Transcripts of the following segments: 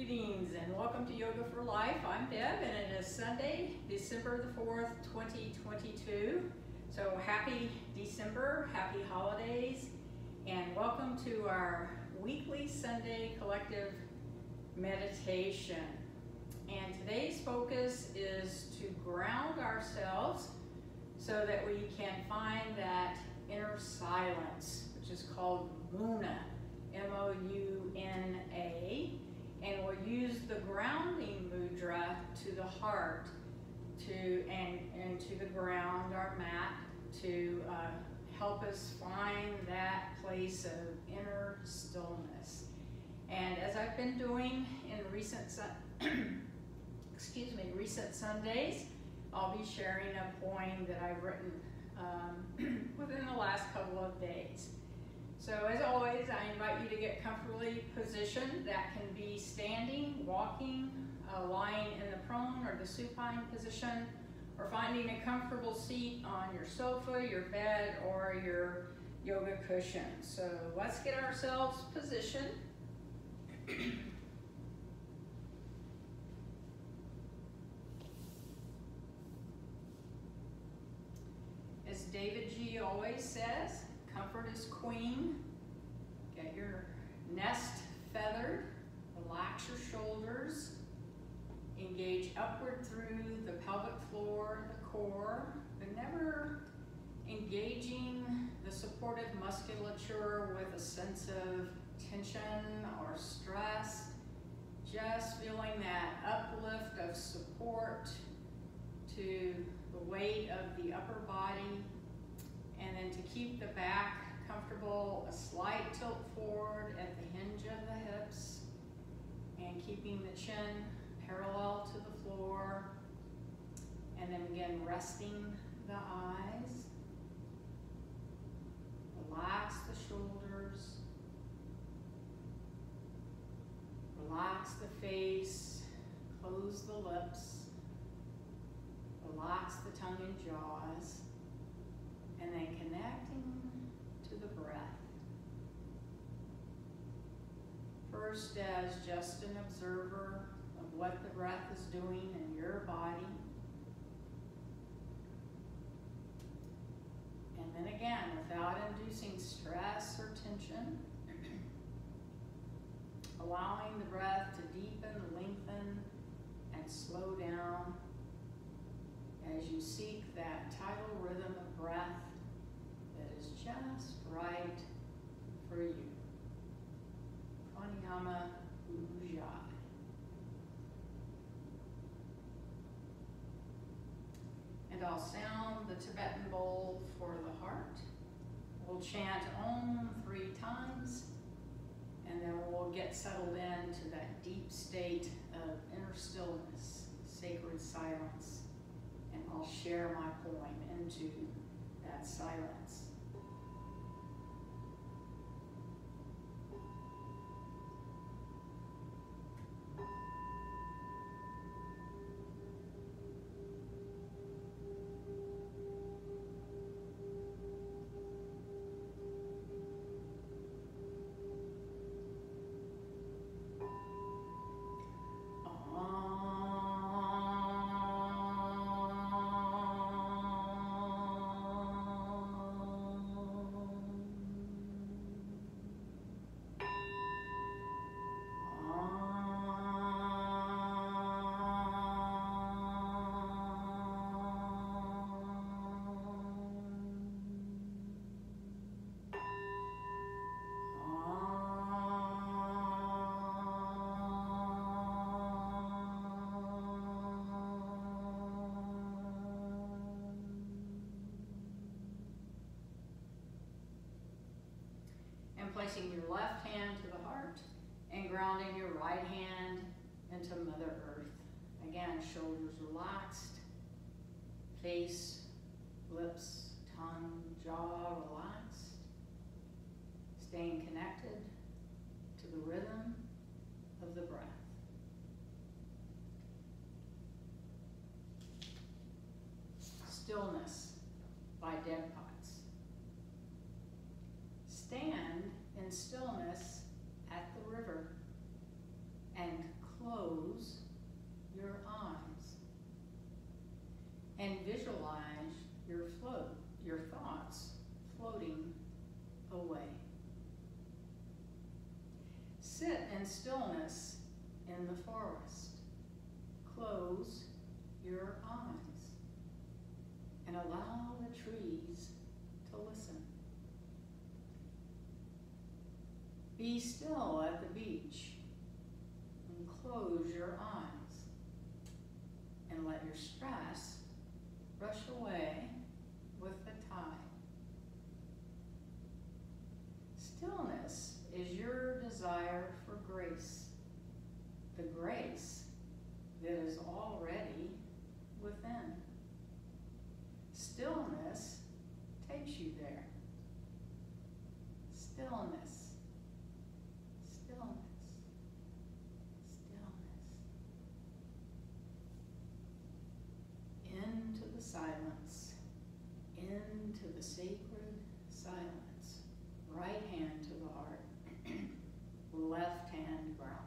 Greetings and welcome to Yoga for Life. I'm Deb and it is Sunday, December the 4th, 2022. So happy December, happy holidays, and welcome to our weekly Sunday collective meditation. And today's focus is to ground ourselves so that we can find that inner silence, which is called Muna, M-O-U-N-A. And we'll use the grounding mudra to the heart and to the ground, our mat, to help us find that place of inner stillness. And as I've been doing in recent recent Sundays, I'll be sharing a poem that I've written within the last couple of days. So as always, I invite you to get comfortably positioned. That can be standing, walking, lying in the prone or the supine position, or finding a comfortable seat on your sofa, your bed, or your yoga cushion. So let's get ourselves positioned. As David G. always says, comfort is queen. Get your nest feathered. Relax your shoulders. Engage upward through the pelvic floor and the core, but never engaging the supportive musculature with a sense of tension or stress. Just feeling that uplift of support to the weight of the upper body. And then to keep the back comfortable, a slight tilt forward at the hinge of the hips, and keeping the chin parallel to the floor. And then again, resting the eyes. Relax the shoulders. Relax the face. Close the lips. Relax the tongue and jaws. And then connecting to the breath. First as just an observer of what the breath is doing in your body. And then again, without inducing stress or tension, allowing the breath to deepen, lengthen, and slow down as you seek that tidal rhythm of breath that is just right for you. Pranayama Ujjayi. And I'll sound the Tibetan bowl for the heart. We'll chant Om 3 times, and then we'll get settled into that deep state of inner stillness, sacred silence. And I'll share my poem into that silence. Placing your left hand to the heart and grounding your right hand into Mother Earth. Again, shoulders relaxed, face, lips, tongue, jaw relaxed. Staying connected to the rhythm of the breath. Stillness by Deb Potts. Stand in stillness at the river and and visualize your thoughts floating away. Sit in stillness in the forest. Close your eyes and allow the trees to listen. Be still at the beach and close your eyes and let your stress rush away with the tide. Stillness is your desire for grace, the grace that is already within. Stillness takes you there. Stillness, stillness, stillness. Into the silence, into the sacred silence. Right hand to the heart, left hand grounding.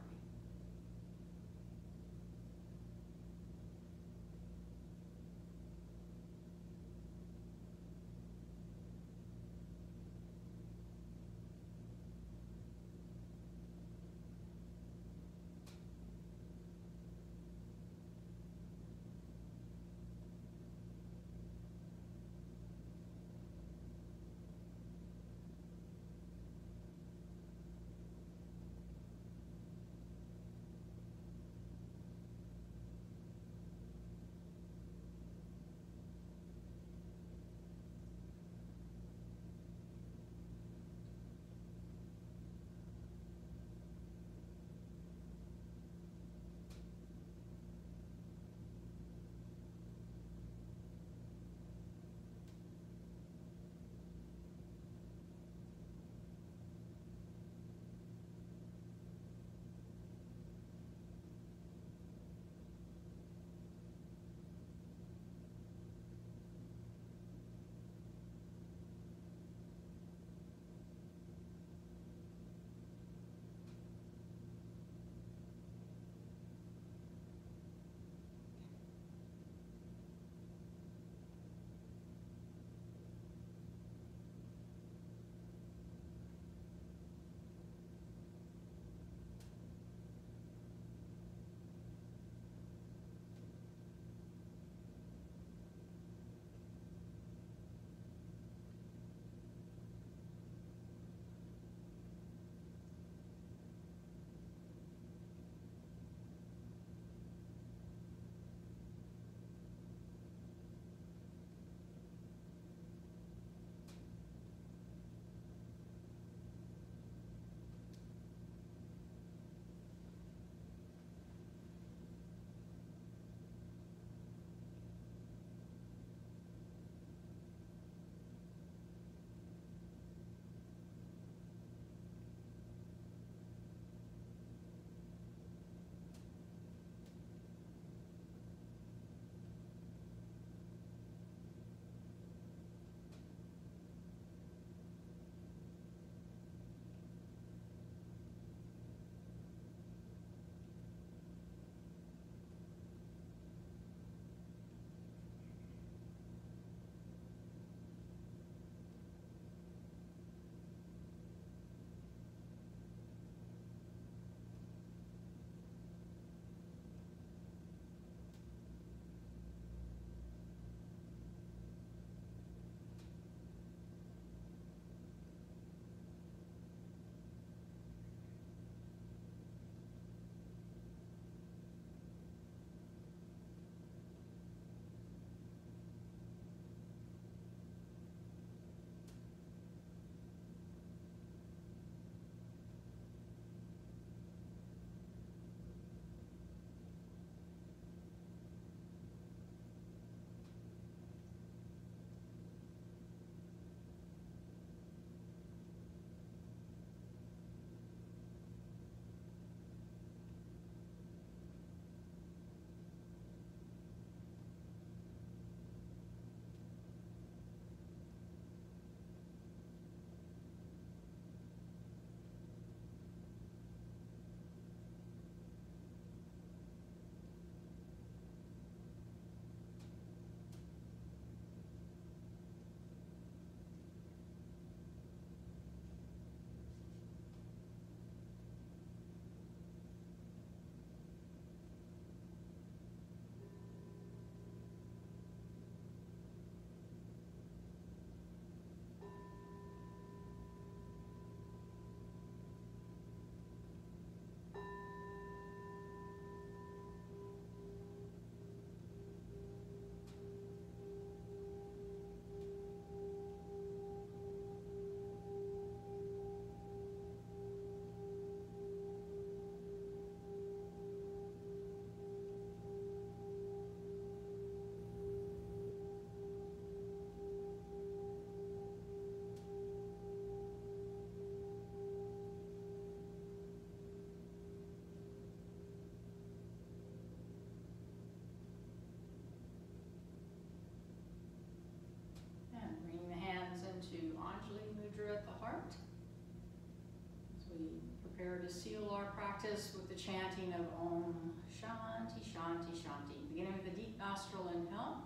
prepare to seal our practice with the chanting of Om Shanti Shanti Shanti. Beginning with a deep nostril inhale.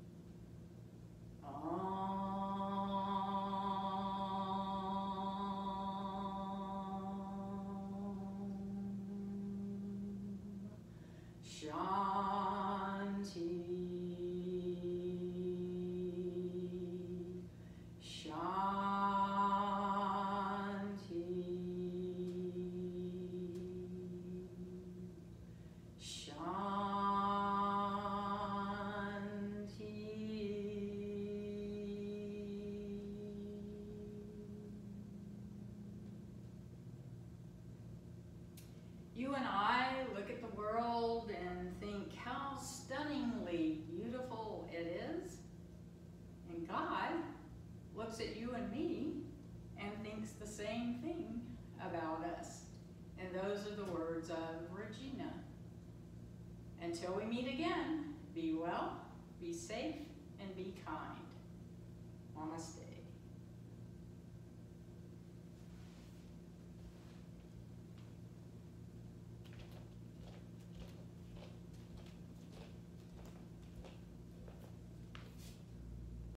You and I look at the world and think how stunningly beautiful it is. And God looks at you and me and thinks the same thing about us. And those are the words of Regina. Until we meet again, be well, be safe, and be kind. Namaste.